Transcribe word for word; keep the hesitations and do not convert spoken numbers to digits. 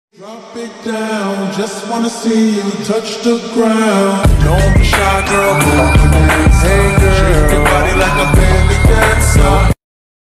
Drop it down, just wanna see you touch the ground. Don't be shy, girl.